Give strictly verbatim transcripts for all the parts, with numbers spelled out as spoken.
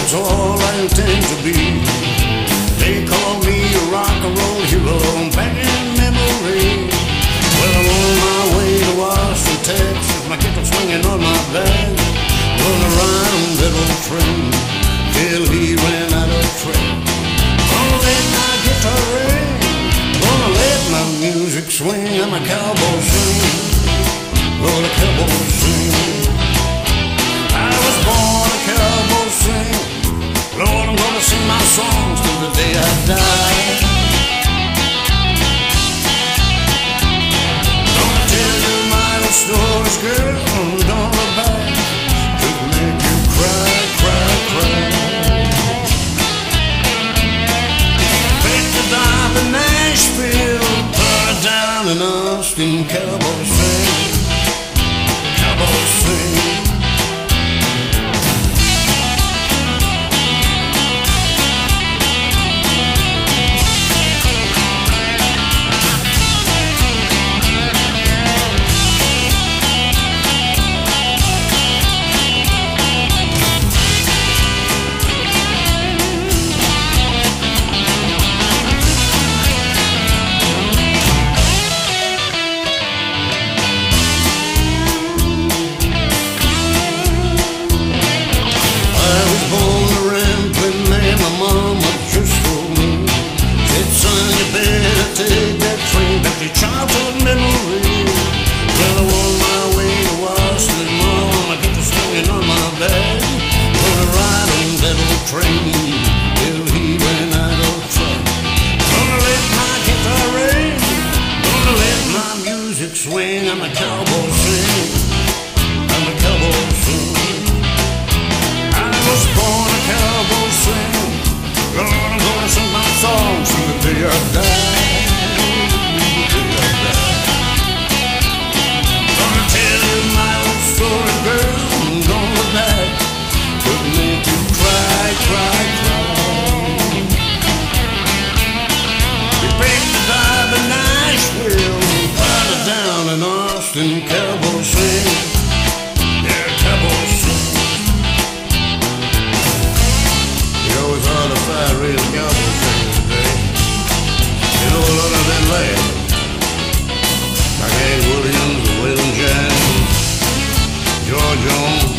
that's all I intend to be. They call me a rock and roll hero back in memory. Well, I'm on my way to Austin, Texas, my guitar swinging on my back. Gonna ride on that old train till he ran out of track. Gonna let my guitar ring, gonna let my music swing. I'm a cowboy sing, Lord, a cowboy sing. I was born a cowboy sing, Lord, I'm gonna sing my songs till the day I die. Gonna tell you my old stories, girl, don't look back. Could make you cry, cry, cry. Pick the dime in Nashville, put it down in Austin, cowboy sing, cowboy sing. Take that train back to childhood memory. Well, I'm on my way to Austin, Mom, I get the swinging on my back. Gonna ride on that old train till he ran out of track. Gonna let my guitar ring, gonna let my music swing. I'm a cowboy sing, I'm a cowboy sing. I was born a cowboy sing, Lord, I'm gonna sing my songs till the day I die. Austin, cowboy sing, yeah, cowboy sing. We always ought to fire real cowboy singers today. You know, a lot of them laugh, like Hank Williams, Wayn, George Jones.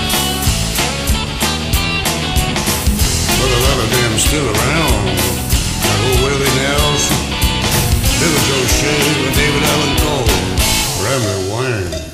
But a lot of them still around, like old Willie Nelson, Billy Joe Shea, David Allen Cole, Ramblin, Wayn.